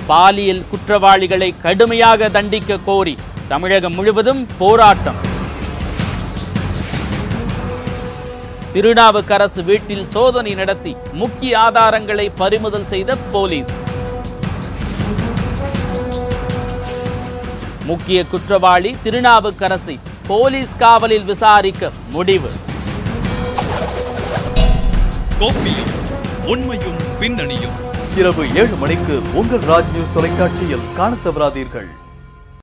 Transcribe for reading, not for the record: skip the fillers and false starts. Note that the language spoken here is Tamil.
பாலியல் குற்றவாளிகளை கடுமையாக தண்டிக்க கோரி தமிழகம் முழுவதும் போராட்டம். திருநாவுக்கரசு வீட்டில் சோதனை நடத்தி முக்கிய ஆதாரங்களை பறிமுதல் செய்த போலீஸ். முக்கிய குற்றவாளி திருநாவுக்கரசை போலீஸ் காவலில் விசாரிக்க முடிவு. கோப்பியும் உண்மையும் பின்னணியும் இரவு 7 மணிக்கு உங்கள் ராஜ் நியூஸ் தொலைக்காட்சியில் காணத் தவறாதீர்கள்.